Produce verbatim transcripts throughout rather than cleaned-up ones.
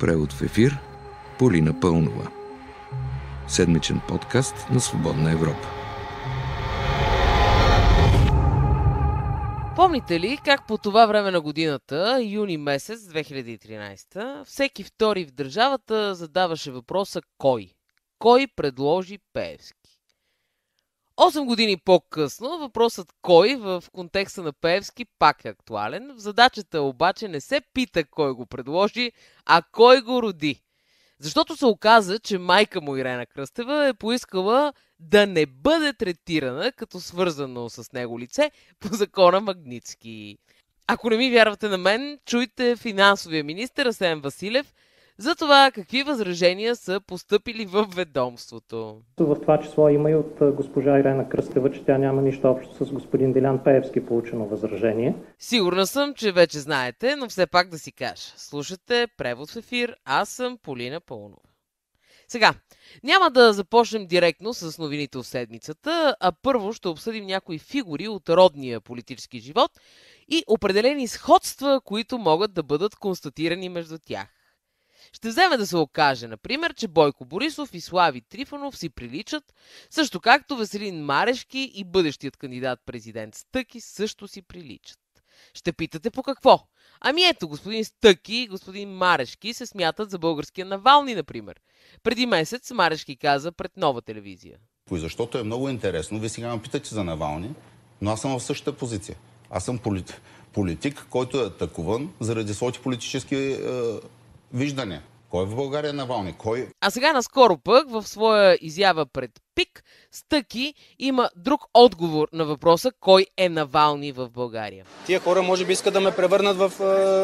Превод в ефир Полина Пълнова. Седмичен подкаст на Свободна Европа. Помните ли как по това време на годината, юни месец две хиляди и тринадесета, всеки втори в държавата задаваше въпроса кой? Кой предложи Пеевски? Осем години по-късно въпросът кой в контекста на Пеевски пак е актуален. В задачата обаче не се пита кой го предложи, а кой го роди. Защото се оказа, че майка му Ирена Кръстева е поискала да не бъде третирана като свързано с него лице по закона Магнитски. Ако не ми вярвате на мен, чуйте финансовия министър Асен Василев за това какви възражения са постъпили в ведомството. В това число има и от госпожа Ирена Кръстева, че тя няма нищо общо с господин Делян Пеевски получено възражение. Сигурна съм, че вече знаете, но все пак да си кажа. Слушате Превод в ефир, аз съм Полина Пълнова. Сега, няма да започнем директно с новините от седмицата, а първо ще обсъдим някои фигури от родния политически живот и определени сходства, които могат да бъдат констатирани между тях. Ще вземе да се окаже, например, че Бойко Борисов и Слави Трифонов си приличат, също както Веселин Марешки и бъдещият кандидат-президент Стъки също си приличат. Ще питате по какво? Ами ето, господин Стъки и господин Марешки се смятат за българския Навални, например. Преди месец Марешки каза пред Нова телевизия. Защото е много интересно. Вие сега ме питате за Навални, но аз съм в същата позиция. Аз съм политик, политик който е атакуван заради своите политически е, виждания. Кой е в България Навални? Кой... А сега наскоро пък в своя изява пред ПИК Стъки има друг отговор на въпроса кой е Навални в България. Тия хора може би искат да ме превърнат в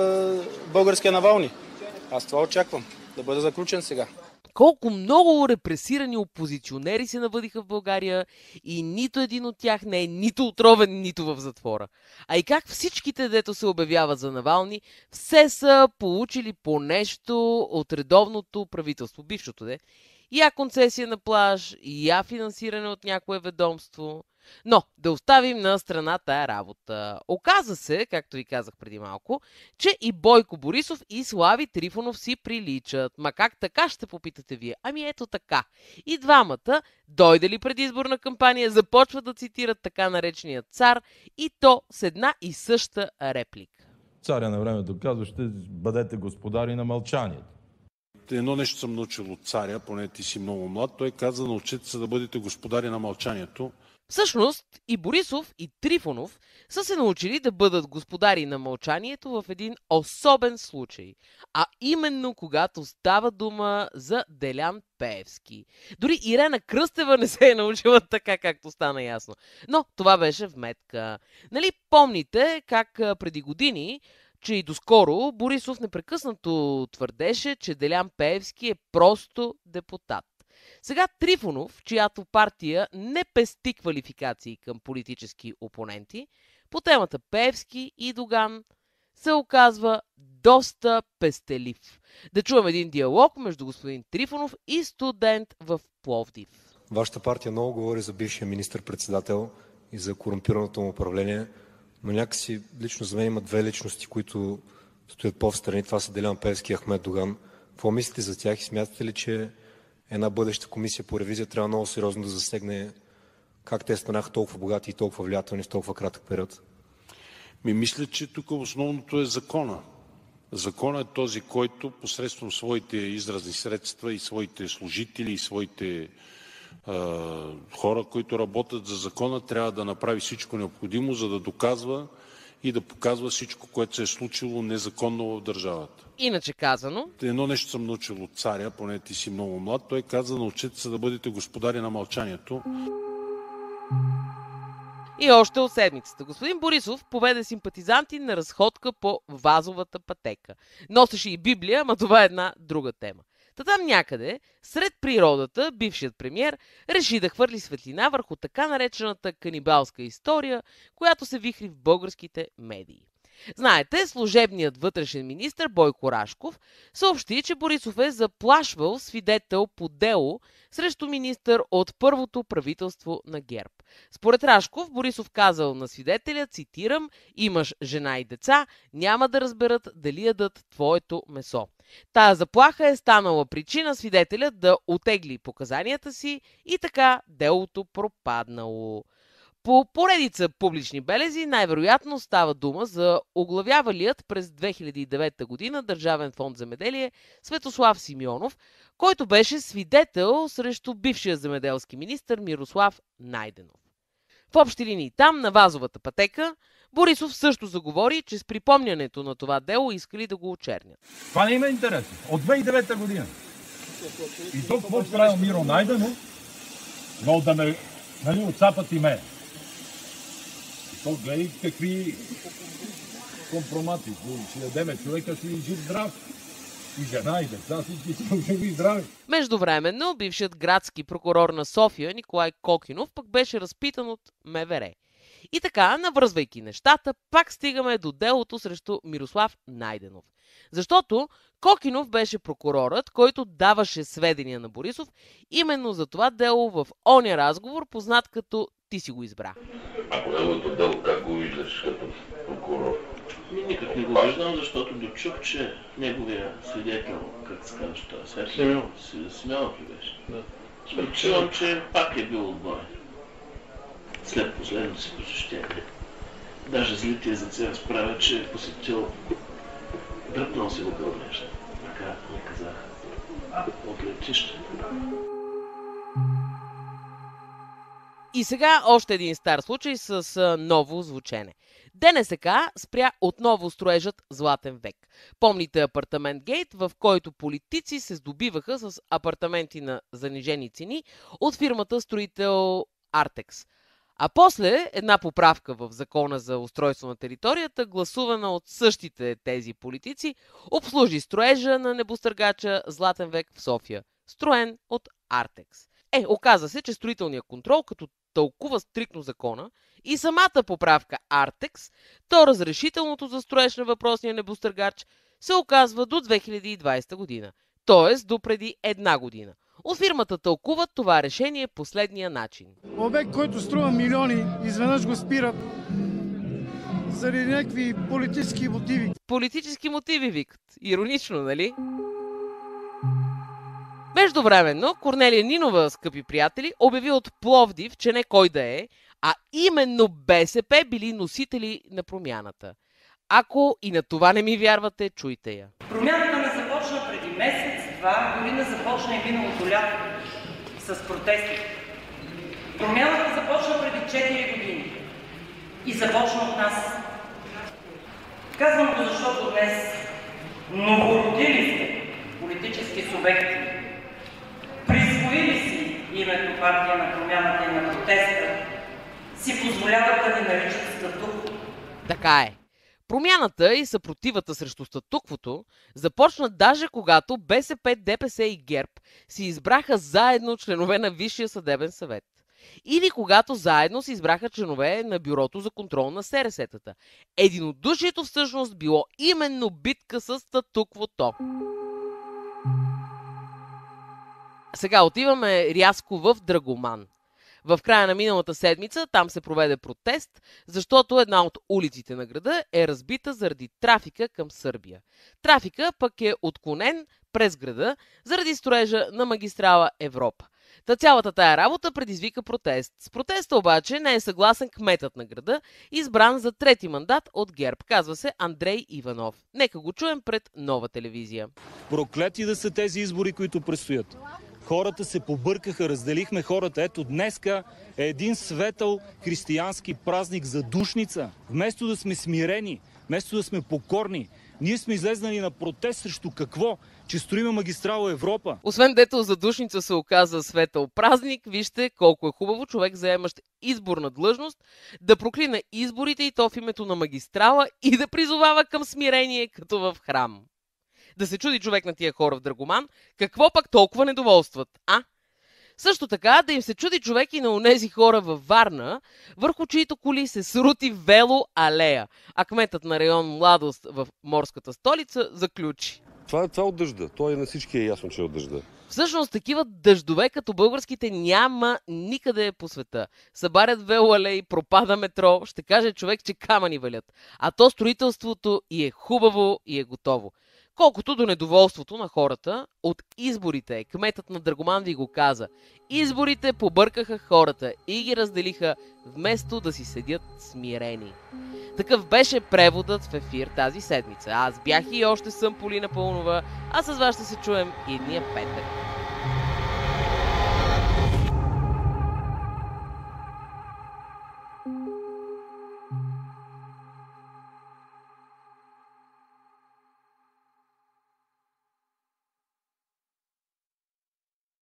е, българския Навални. Аз това очаквам. Да бъда заключен сега. Колко много репресирани опозиционери се навъдиха в България и нито един от тях не е нито отровен, нито в затвора. А и как всичките, дето се обявяват за Навални, все са получили по нещо от редовното правителство, бившото де. Я концесия на плаж, я финансиране от някое ведомство. Но да оставим на страна тая работа. Оказа се, както ви казах преди малко, че и Бойко Борисов и Слави Трифонов си приличат. Ма как така, ще попитате вие? Ами ето така. И двамата, дойде ли предизборна кампания, започват да цитират така наречения цар и то с една и съща реплика. Царя на времето казва, ще бъдете господари на мълчанието. Едно нещо съм научил от царя, поне ти си много млад. Той каза, научете се да бъдете господари на мълчанието. Всъщност и Борисов, и Трифонов са се научили да бъдат господари на мълчанието в един особен случай, а именно когато става дума за Делян Пеевски. Дори Ирена Кръстева не се е научила така, както стана ясно. Но това беше вметка. Нали помните как преди години, че и доскоро Борисов непрекъснато твърдеше, че Делян Пеевски е просто депутат. Сега Трифонов, чиято партия не пести квалификации към политически опоненти, по темата Пеевски и Доган се оказва доста пестелив. Да чуем един диалог между господин Трифонов и студент в Пловдив. Вашата партия много говори за бившия министър-председател и за корумпираното му управление, но някакси лично за мен има две личности, които стоят по-встрани. Това са Делян Пеевски и Ахмед Доган. Какво мислите за тях и смятате ли, че една бъдеща комисия по ревизия трябва много сериозно да засегне как те станаха толкова богати и толкова влиятелни в толкова кратък период? Ми мисля, че тук основното е закона. Законът е този, който посредством своите изразни средства и своите служители и своите е, хора, които работят за закона, трябва да направи всичко необходимо, за да доказва и да показва всичко, което се е случило незаконно в държавата. Иначе казано... Едно нещо съм научил от царя, поне ти си много млад. Той каза, научете се да бъдете господари на мълчанието. И още от седмицата. Господин Борисов поведе симпатизанти на разходка по вазовата пътека. Носеше и Библия, ама това е една друга тема. Та там някъде, сред природата, бившият премиер реши да хвърли светлина върху така наречената канибалска история, която се вихри в българските медии. Знаете, служебният вътрешен министър Бойко Рашков съобщи, че Борисов е заплашвал свидетел по дело срещу министър от първото правителство на ГЕРБ. Според Рашков, Борисов казал на свидетеля, цитирам, имаш жена и деца, няма да разберат дали ядат твоето месо. Тая заплаха е станала причина свидетеля да отегли показанията си и така делото пропаднало. По поредица публични белези най-вероятно става дума за оглавявалият през две хиляди и девета година Държавен фонд земеделие Светослав Симеонов, който беше свидетел срещу бившия земеделски министър Мирослав Найденов. В общи линии там, на Вазовата пътека, Борисов също заговори, че с припомнянето на това дело искали да го очернят. Това не има интересно. От две хиляди и девета година. И тук какво правил Миро Найденов, но да ме, нали, отцапат и мен. И то гледай какви компромати. Ще ядеме човека си жив здрав. И жена, и деца, всички са живи и здрави. Междувременно, бившият градски прокурор на София Николай Кокинов пък беше разпитан от МВР. И така, навързвайки нещата, пак стигаме до делото срещу Мирослав Найденов. Защото Кокинов беше прокурорът, който даваше сведения на Борисов именно за това дело в оня разговор, познат като "Ти си го избра". А неговото дело как го виждаш като прокурор? Никак не го виждам, защото дочух, че неговия свидетел, как се казва, това сега Симеонов. Симеонов ли беше? Да. Чувам, че пак е бил отборен. След последното си посещение. Даже злите езици разправят, че е посетил дръпнал си го гълнеща. Така ми казаха. От летище. И сега още един стар случай с ново звучене. ДНСК спря отново строежът Златен век. Помните апартамент гейт, в който политици се здобиваха с апартаменти на занижени цени от фирмата строител Артекс. А после една поправка в Закона за устройство на територията, гласувана от същите тези политици, обслужи строежа на небостъргача Златен век в София, строен от Артекс. Е, оказа се, че строителният контрол, като тълкува стриктно закона и самата поправка Артекс, то разрешителното за строеж на въпросния небостъргач се оказва до две хиляди и двадесета година, т.е. до преди една година. От фирмата тълкуват това решение последния начин. Обект, който струва милиони, изведнъж го спират заради някакви политически мотиви. Политически мотиви викат. Иронично, нали? Междувременно, Корнелия Нинова, скъпи приятели, обяви от Пловдив, че не кой да е, а именно БСП били носители на промяната. Ако и на това не ми вярвате, чуйте я. Промяната не започна преди месец, два, дори не започна и миналото лято с протести. Промяната започна преди четири години и започна от нас. Казвам го, защото днес новородили сте политически субекти, присвоили си името партия на промяната и на протеста, си позволяват да ни наричат статукво. Така е. Промяната и съпротивата срещу статуквото започна даже когато БСП, ДПС и ГЕРБ си избраха заедно членове на Висшия съдебен съвет. Или когато заедно си избраха членове на Бюрото за контрол на СРС-тата. Единодушието всъщност било именно битка с статуквото. Сега отиваме рязко в Драгоман. В края на миналата седмица там се проведе протест, защото една от улиците на града е разбита заради трафика към Сърбия. Трафика пък е отклонен през града заради строежа на магистрала Европа. Та цялата тая работа предизвика протест. С протеста обаче не е съгласен кметът на града, избран за трети мандат от ГЕРБ. Казва се Андрей Иванов. Нека го чуем пред Нова телевизия. Проклети да са тези избори, които предстоят. Хората се побъркаха, разделихме хората. Ето днеска е един светъл християнски празник за душница. Вместо да сме смирени, вместо да сме покорни, ние сме излезнали на протест срещу какво? Че строиме магистрала Европа. Освен дето за душница се оказа светъл празник, вижте колко е хубаво човек, заемащ изборна длъжност, да проклина изборите и то в името на магистрала и да призовава към смирение, като в храм. Да се чуди човек на тия хора в Драгоман, какво пък толкова недоволстват, а? Също така да им се чуди човек и на онези хора във Варна, върху чието коли се срути велоалея. А кметът на район Младост в морската столица заключи: Това, това е от дъжда. Това и на всички е ясно, че е от дъжда. Всъщност такива дъждове като българските няма никъде по света. Събарят велоалеи, пропада метро, ще каже човек, че камъни валят. А то строителството и е хубаво и е готово. Колкото до недоволството на хората от изборите, кметът на Драгоман ви го каза. Изборите побъркаха хората и ги разделиха, вместо да си седят смирени. Такъв беше преводът в ефир тази седмица. Аз бях и още съм Полина Паунова, а с вас ще се чуем идния петък.